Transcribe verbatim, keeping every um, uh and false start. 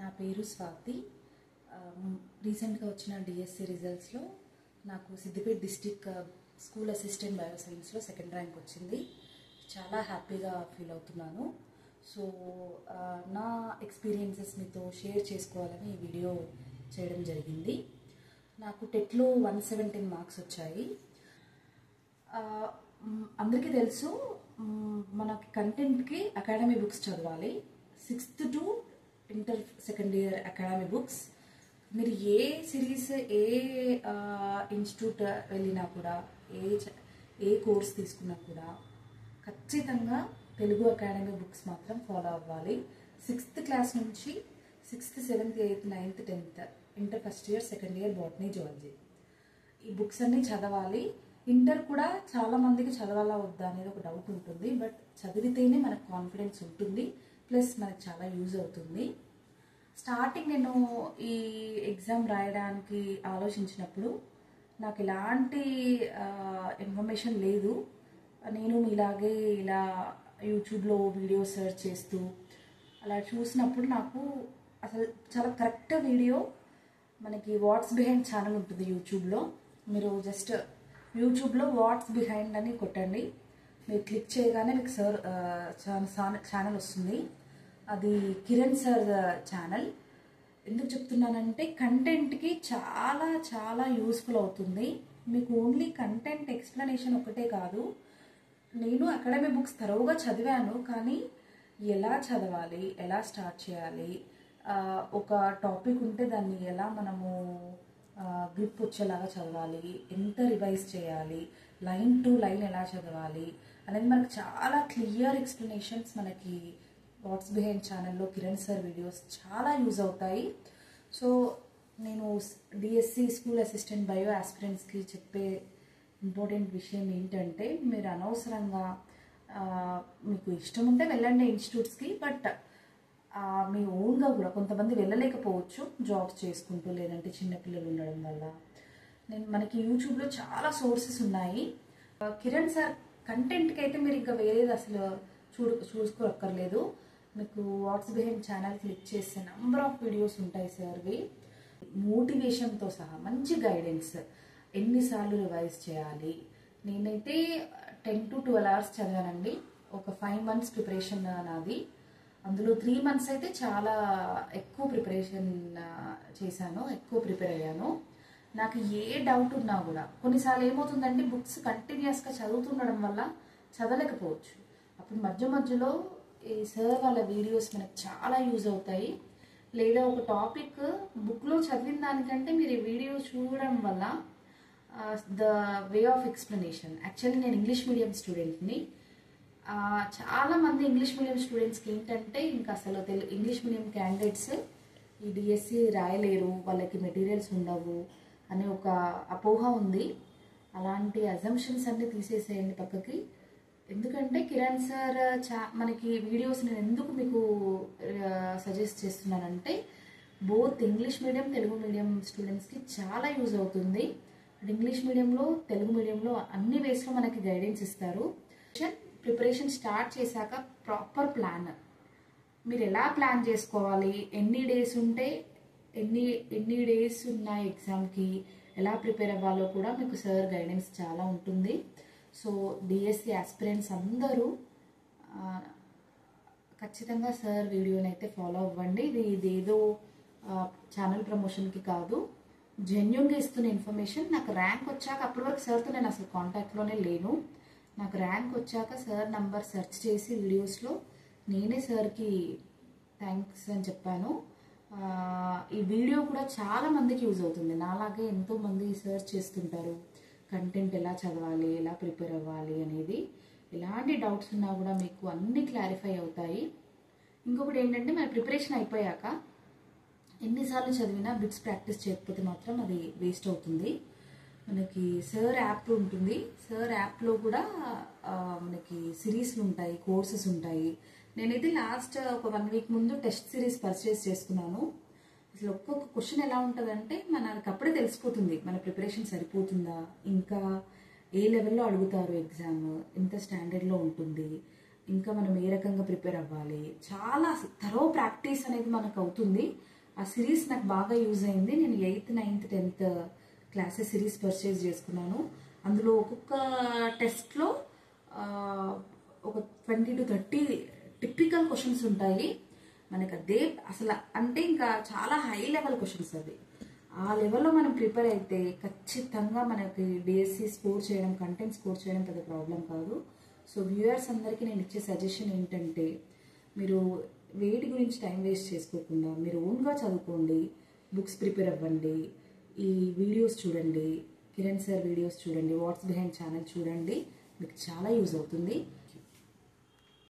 నా పేరు స్వాతి. రీసెంట్గా వచ్చిన డిఎస్సి రిజల్ట్స్లో నాకు సిద్దిపేట డిస్టిక్ స్కూల్ అసిస్టెంట్ బయోసైన్స్లో సెకండ్ ర్యాంక్ వచ్చింది. చాలా హ్యాపీగా ఫీల్ అవుతున్నాను. సో నా ఎక్స్పీరియన్సెస్ మీతో షేర్ చేసుకోవాలని ఈ వీడియో చేయడం జరిగింది. నాకు టెట్లో వన్ సెవెంటీన్ మార్క్స్ వచ్చాయి. అందరికీ తెలుసు, మనకి కంటెంట్కి అకాడమీ బుక్స్ చదవాలి. Sixth to inter second year academy books. మీరు ఏ సిరీస్ ఏ ఇన్స్టిట్యూట్ వెళ్ళినా కూడా, ఏ ఏ కోర్స్ తీసుకున్నా కూడా ఖచ్చితంగా తెలుగు అకాడమీ బుక్స్ మాత్రం ఫాలో అవ్వాలి. సిక్స్త్ క్లాస్ నుంచి sixth seventh eighth ninth tenth inter first year second year botany zoology ఈ బుక్స్ అన్నీ చదవాలి. ఇంటర్ కూడా చాలా మందికి చదవాలా వద్దా అనేది ఒక డౌట్ ఉంటుంది. బట్ చదివితేనే మనకు కాన్ఫిడెన్స్ ఉంటుంది, ప్లస్ మనకు చాలా యూజ్ అవుతుంది. స్టార్టింగ్ నేను ఈ ఎగ్జామ్ రాయడానికి ఆలోచించినప్పుడు నాకు ఎలాంటి ఇన్ఫర్మేషన్ లేదు. నేను ఇలాగే ఇలా యూట్యూబ్లో వీడియో సెర్చ్ చేస్తూ అలా చూసినప్పుడు నాకు అసలు చాలా కరెక్ట్ వీడియో మనకి వాట్స్ బిహైండ్ ఛానల్ ఉంటుంది యూట్యూబ్లో. మీరు జస్ట్ యూట్యూబ్లో వాట్స్ బిహైండ్ అని కొట్టండి. మీరు క్లిక్ చేయగానే మీకు సార్ ఛానల్ వస్తుంది. అది కిరణ్ సార్ ఛానల్. ఎందుకు చెప్తున్నానంటే కంటెంట్కి చాలా చాలా యూస్ఫుల్ అవుతుంది. మీకు ఓన్లీ కంటెంట్ ఎక్స్ప్లెనేషన్ ఒకటే కాదు. నేను అకాడమీ బుక్స్ తరోగా చదివాను, కానీ ఎలా చదవాలి, ఎలా స్టార్ట్ చేయాలి, ఒక టాపిక్ ఉంటే దాన్ని ఎలా మనము గ్రిప్ వచ్చేలాగా చదవాలి, ఎంత రివైజ్ చేయాలి, లైన్ టు లైన్ ఎలా చదవాలి అనేది మనకు చాలా క్లియర్ ఎక్స్ప్లెనేషన్స్ మనకి వాట్స్ బిహైండ్ ఛానల్లో కిరణ్ సార్ వీడియోస్ చాలా యూజ్ అవుతాయి. సో నేను డిఎస్సి స్కూల్ అసిస్టెంట్ బయో ఆస్పిరెంట్స్కి చెప్పే ఇంపార్టెంట్ విషయం ఏంటంటే, మీరు అనవసరంగా మీకు ఇష్టం ఉంటే వెళ్ళండి ఇన్స్టిట్యూట్స్కి. బట్ మీ ఓన్గా కూడా కొంతమంది వెళ్ళలేకపోవచ్చు జాబ్స్ చేసుకుంటూ, లేదంటే చిన్నపిల్లలు ఉండడం వల్ల. నేను మనకి యూట్యూబ్లో చాలా సోర్సెస్ ఉన్నాయి. కిరణ్ సార్ కంటెంట్కి అయితే మీరు ఇంకా వేరేది అసలు చూడు చూసుకోక్కర్లేదు. మీకు వాట్స్ బిహైండ్ ఛానల్ క్లిక్ చేస్తే నెంబర్ ఆఫ్ వీడియోస్ ఉంటాయి సార్వి. మోటివేషన్తో సహా మంచి గైడెన్స్, ఎన్నిసార్లు రివైజ్ చేయాలి. నేనైతే టెన్ టు ట్వెల్వ్ అవర్స్ చదివానండి. ఒక ఫైవ్ మంత్స్ ప్రిపరేషన్ నాది. అందులో త్రీ మంత్స్ అయితే చాలా ఎక్కువ ప్రిపరేషన్ చేశాను, ఎక్కువ ప్రిపేర్ అయ్యాను. నాకు ఏ డౌట్ ఉన్నా కూడా కొన్నిసార్లు ఏమవుతుందంటే బుక్స్ కంటిన్యూస్గా చదువుతుండడం వల్ల చదవలేకపోవచ్చు. అప్పుడు మధ్య మధ్యలో ఈ సార్ వాళ్ళ వీడియోస్ మనకు చాలా యూజ్ అవుతాయి. లేదా ఒక టాపిక్ బుక్లో చదివిన దానికంటే మీరు ఈ వీడియో చూడడం వల్ల the way of explanation. Actually నేను ఇంగ్లీష్ మీడియం స్టూడెంట్ని. చాలా మంది ఇంగ్లీష్ మీడియం స్టూడెంట్స్కి ఏంటంటే ఇంకా అసలు తెలు ఇంగ్లీష్ మీడియం క్యాండిడేట్స్ ఈ డిఎస్సి రాయలేరు, వాళ్ళకి మెటీరియల్స్ ఉండవు అనే ఒక అపోహ ఉంది. అలాంటి అజంప్షన్స్ అన్ని తీసేసేయండి పక్కకి. ఎందుకంటే కిరణ్ సార్ చా మనకి వీడియోస్ నేను ఎందుకు మీకు సజెస్ట్ చేస్తున్నానంటే, both English medium Telugu medium స్టూడెంట్స్కి చాలా యూజ్ అవుతుంది. ఇంగ్లీష్ మీడియంలో తెలుగు మీడియంలో అన్ని వేస్లో మనకి గైడెన్స్ ఇస్తారు. ప్రిపరేషన్ స్టార్ట్ చేశాక ప్రాపర్ ప్లాన్, మీరు ఎలా ప్లాన్ చేసుకోవాలి, ఎన్ని డేస్ ఉంటే ఎన్ని ఎన్ని డేస్ ఉన్నాయి ఎగ్జామ్కి, ఎలా ప్రిపేర్ అవ్వాలో కూడా మీకు సార్ గైడెన్స్ చాలా ఉంటుంది. సో డిఎస్సి ఆస్పిరెంట్స్ అందరూ ఖచ్చితంగా సార్ వీడియోని అయితే ఫాలో అవ్వండి. ఇది ఇదేదో ఛానల్ ప్రమోషన్కి కాదు, జెన్యున్గా ఇస్తున్న ఇన్ఫర్మేషన్. నాకు ర్యాంక్ వచ్చాక, అప్పటి వరకు సార్తో నేను అసలు కాంటాక్ట్లోనే లేను. నాకు ర్యాంక్ వచ్చాక సార్ నంబర్ సెర్చ్ చేసి వీడియోస్లో నేనే సార్కి థ్యాంక్స్ అని చెప్పాను. ఈ వీడియో కూడా చాలా మందికి యూజ్ అవుతుంది. నాలాగే ఎంతోమంది సర్చ్ చేస్తుంటారు కంటెంట్ ఎలా చదవాలి, ఎలా ప్రిపేర్ అవ్వాలి అనేది. ఎలాంటి డౌట్స్ ఉన్నా కూడా మీకు అన్నీ క్లారిఫై అవుతాయి. ఇంకొకటి ఏంటంటే, మన ప్రిపరేషన్ అయిపోయాక ఎన్నిసార్లు చదివినా బిట్స్ ప్రాక్టీస్ చేయకపోతే మాత్రం అది వేస్ట్ అవుతుంది. మనకి సర్ యాప్ ఉంటుంది. సర్ యాప్లో కూడా మనకి సిరీస్లు ఉంటాయి, కోర్సెస్ ఉంటాయి. నేనైతే లాస్ట్ ఒక వన్ వీక్ ముందు టెస్ట్ సిరీస్ పర్చేస్ చేసుకున్నాను. అసలు ఒక్కొక్క క్వశ్చన్ ఎలా ఉంటుందంటే మనకు అప్పుడే తెలిసిపోతుంది మన ప్రిపరేషన్ సరిపోతుందా, ఇంకా ఏ లెవెల్లో అడుగుతారు ఎగ్జామ్, ఎంత స్టాండర్డ్లో ఉంటుంది, ఇంకా మనం ఏ రకంగా ప్రిపేర్ అవ్వాలి. చాలా థరో ప్రాక్టీస్ అనేది మనకు అవుతుంది. ఆ సిరీస్ నాకు బాగా యూజ్ అయింది. నేను eighth ninth tenth classes series purchase చేసుకున్నాను. అందులో ఒక్కొక్క టెస్ట్లో ఒక twenty to thirty typical questions ఉంటాయి మనకు. అదే అసలు అంటే ఇంకా చాలా హై లెవెల్ క్వశ్చన్స్ అవి. ఆ లెవెల్లో మనం ప్రిపేర్ అయితే ఖచ్చితంగా మనకి డిఎస్సి స్కోర్ చేయడం, కంటెంట్ స్కోర్ చేయడం పెద్ద ప్రాబ్లం కాదు. సో వ్యూయర్స్ అందరికీ నేను ఇచ్చే సజెషన్ ఏంటంటే, మీరు వేటి గురించి టైం వేస్ట్ చేసుకోకుండా మీరు ఓన్గా చదువుకోండి, బుక్స్ ప్రిపేర్ అవ్వండి, ఈ వీడియోస్ చూడండి, కిరణ్ సార్ వీడియోస్ చూడండి, వాట్స్ బిహైండ్ ఛానల్ చూడండి, మీకు చాలా యూజ్ అవుతుంది.